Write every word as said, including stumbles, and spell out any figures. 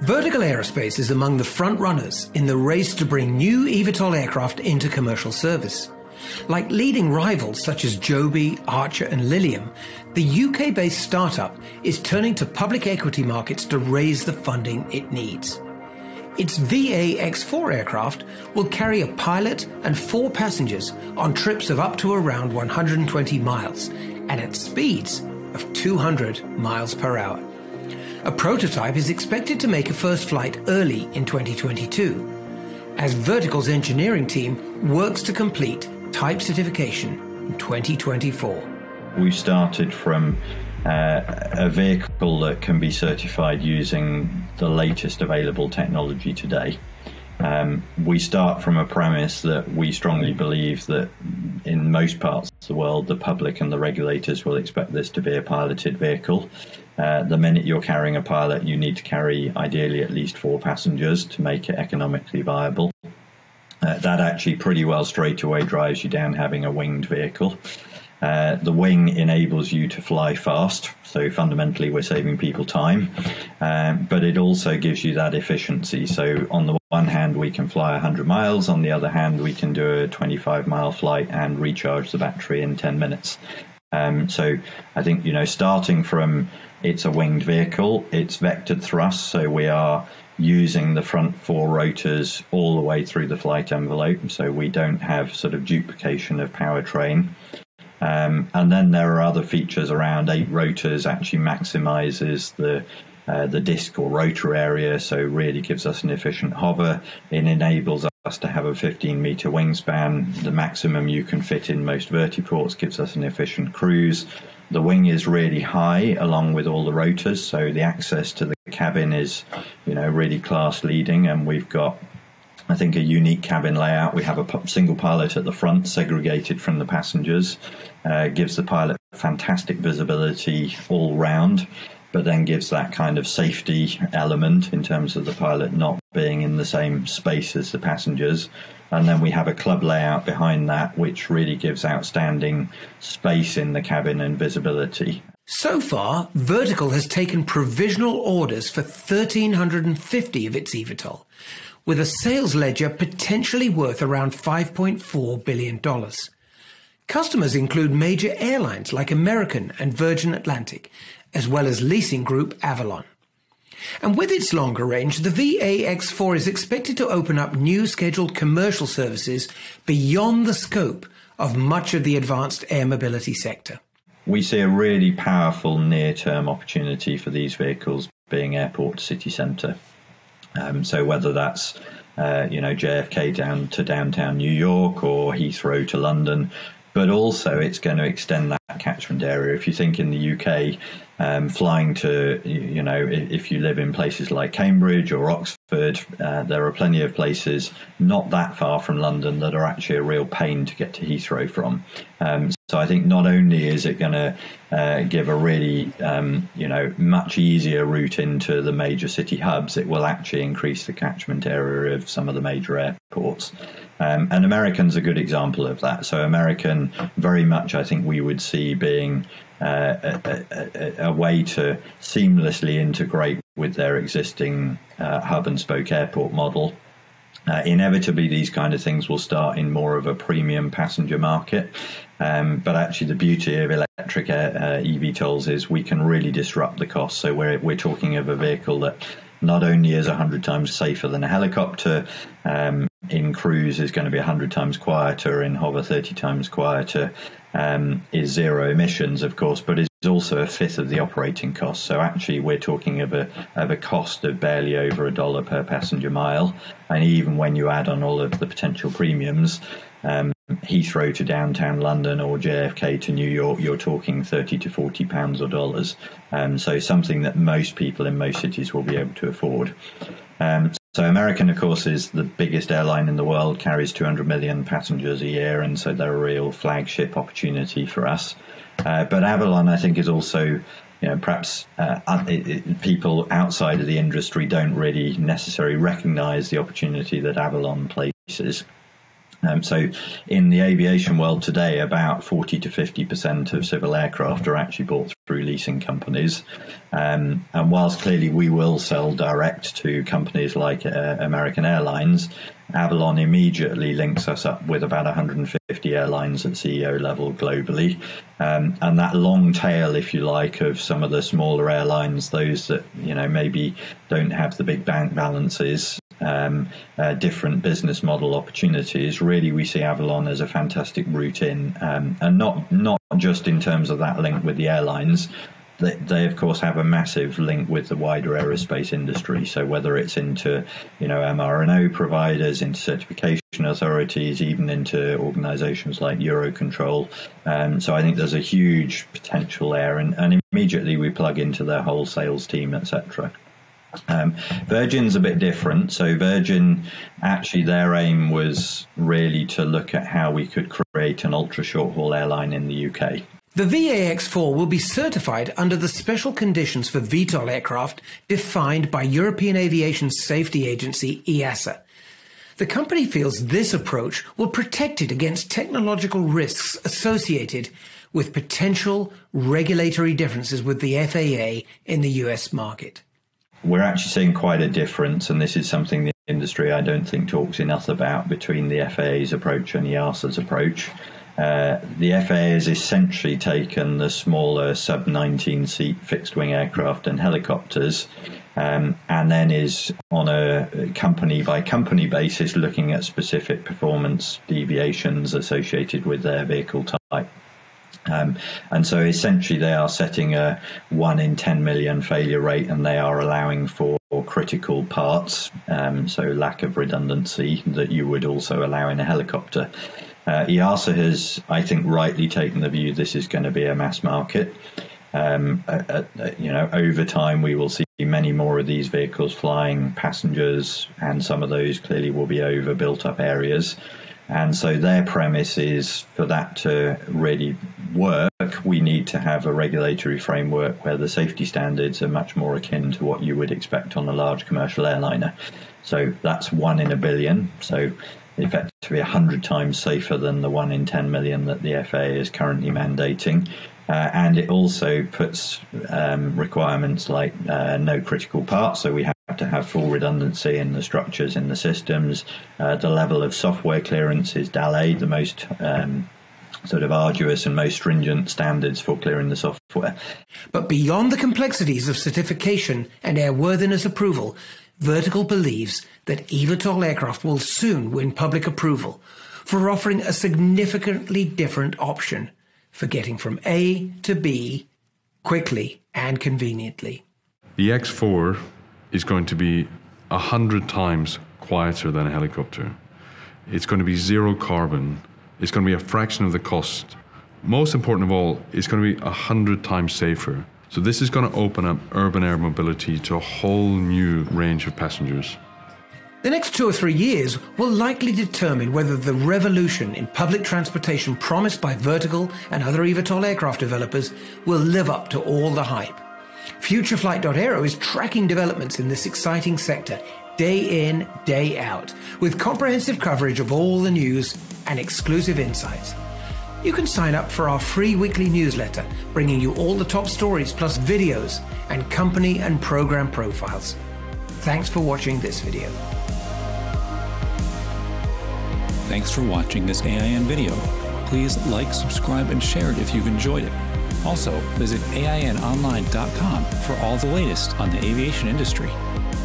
Vertical Aerospace is among the front runners in the race to bring new eVTOL aircraft into commercial service. Like leading rivals such as Joby, Archer and Lilium, the U K-based startup is turning to public equity markets to raise the funding it needs. Its V A X four aircraft will carry a pilot and four passengers on trips of up to around one hundred twenty miles and at speeds of two hundred miles per hour. A prototype is expected to make a first flight early in twenty twenty-two, as Vertical's engineering team works to complete type certification in twenty twenty-four. We started from uh, a vehicle that can be certified using the latest available technology today. Um, we start from a premise that we strongly believe that in most parts of the world, the public and the regulators will expect this to be a piloted vehicle. Uh, the minute you're carrying a pilot, you need to carry ideally at least four passengers to make it economically viable. Uh, that actually pretty well straight away drives you down having a winged vehicle. Uh, the wing enables you to fly fast, so fundamentally we're saving people time, um, but it also gives you that efficiency. So on the one hand we can fly one hundred miles, on the other hand we can do a twenty-five mile flight and recharge the battery in ten minutes. Um, so I think, you know, starting from it's a winged vehicle, it's vectored thrust, so we are using the front four rotors all the way through the flight envelope, so we don't have sort of duplication of powertrain. Um, and then there are other features around eight rotors, actually maximizes the uh, the disc or rotor area, so really gives us an efficient hover. It enables us to have a fifteen meter wingspan, the maximum you can fit in most vertiports, gives us an efficient cruise. The wing is really high along with all the rotors, so the access to the cabin is, you know, really class leading, and we've got, I think, a unique cabin layout. We have a single pilot at the front, segregated from the passengers, uh, gives the pilot fantastic visibility all round, but then gives that kind of safety element in terms of the pilot not being in the same space as the passengers. And then we have a club layout behind that, which really gives outstanding space in the cabin and visibility. So far, Vertical has taken provisional orders for one thousand three hundred fifty of its eVTOL, with a sales ledger potentially worth around five point four billion dollars. Customers include major airlines like American and Virgin Atlantic, as well as leasing group Avalon. And with its longer range, the V A X four is expected to open up new scheduled commercial services beyond the scope of much of the advanced air mobility sector. We see a really powerful near-term opportunity for these vehicles being airport to city centre. Um, so whether that's uh, you know, J F K down to downtown New York or Heathrow to London, but also it's going to extend that catchment area. If you think in the U K, um, flying to, you know, if you live in places like Cambridge or Oxford, uh, there are plenty of places not that far from London that are actually a real pain to get to Heathrow from. Um, so I think not only is it going to uh, give a really, um, you know, much easier route into the major city hubs, it will actually increase the catchment area of some of the major airports. Um, and American's a good example of that. So American, very much, I think we would see being uh, a, a, a way to seamlessly integrate with their existing uh, hub and spoke airport model. Uh, inevitably, these kind of things will start in more of a premium passenger market. Um, but actually, the beauty of electric air, uh, eVTOLs is we can really disrupt the cost. So we're we're talking of a vehicle that not only is one hundred times safer than a helicopter, um, in cruise is going to be one hundred times quieter, in hover thirty times quieter, um, is zero emissions, of course, but is also a fifth of the operating cost. So actually we're talking of a, of a cost of barely over a dollar per passenger mile. And even when you add on all of the potential premiums, um, Heathrow to downtown London or J F K to New York, you're talking thirty to forty pounds or dollars. Um, so something that most people in most cities will be able to afford. Um, so American, of course, is the biggest airline in the world, carries two hundred million passengers a year, and so they're a real flagship opportunity for us. Uh, but Avalon, I think, is also, you know, perhaps uh, it, it, people outside of the industry don't really necessarily recognize the opportunity that Avalon places. Um, so in the aviation world today, about forty to fifty percent of civil aircraft are actually bought through leasing companies. Um, and whilst clearly we will sell direct to companies like uh, American Airlines, Avalon immediately links us up with about one hundred fifty airlines at C E O level globally. Um, and that long tail, if you like, of some of the smaller airlines, those that, you know, maybe don't have the big bank balances, um, uh, different business model opportunities, really we see Avalon as a fantastic route in, um, and not not just in terms of that link with the airlines. They, they of course have a massive link with the wider aerospace industry. So whether it's into, you know, M R N O providers, into certification authorities, even into organisations like Eurocontrol. Um, so I think there's a huge potential there, and, and immediately we plug into their whole sales team, et cetera. Um, Virgin's a bit different. So Virgin, actually their aim was really to look at how we could create an ultra short haul airline in the U K. The V A X four will be certified under the special conditions for V TOL aircraft defined by European Aviation Safety Agency E A S A. The company feels this approach will protect it against technological risks associated with potential regulatory differences with the F A A in the U S market. We're actually seeing quite a difference, and this is something the industry I don't think talks enough about, between the F A A's approach and E A S A's approach. Uh, the F A A has essentially taken the smaller sub nineteen seat fixed wing aircraft and helicopters, um, and then is on a company by company basis looking at specific performance deviations associated with their vehicle type. Um, and so essentially they are setting a one in ten million failure rate, and they are allowing for critical parts, um, so lack of redundancy that you would also allow in a helicopter. Uh, E A S A has, I think, rightly taken the view this is going to be a mass market. Um, uh, uh, you know, over time we will see many more of these vehicles flying passengers, and some of those clearly will be over built up areas. And so their premise is, for that to really work, we need to have a regulatory framework where the safety standards are much more akin to what you would expect on a large commercial airliner. So that's one in a billion. So effectively one hundred times safer than the one in ten million that the F A A is currently mandating. Uh, and it also puts um, requirements like uh, no critical parts, so we have to have full redundancy in the structures, in the systems. Uh, the level of software clearance is D A L A, the most um, sort of arduous and most stringent standards for clearing the software. But beyond the complexities of certification and airworthiness approval, Vertical believes that eVTOL aircraft will soon win public approval for offering a significantly different option for getting from A to B quickly and conveniently. The X four is going to be a hundred times quieter than a helicopter. It's going to be zero carbon. It's going to be a fraction of the cost. Most important of all, it's going to be a hundred times safer. So this is going to open up urban air mobility to a whole new range of passengers. The next two or three years will likely determine whether the revolution in public transportation promised by Vertical and other eVTOL aircraft developers will live up to all the hype. FutureFlight dot aero is tracking developments in this exciting sector day in, day out, with comprehensive coverage of all the news and exclusive insights. You can sign up for our free weekly newsletter, bringing you all the top stories plus videos and company and program profiles. Thanks for watching this video. Thanks for watching this A I N video. Please like, subscribe, and share it if you've enjoyed it. Also, visit A I N online dot com for all the latest on the aviation industry.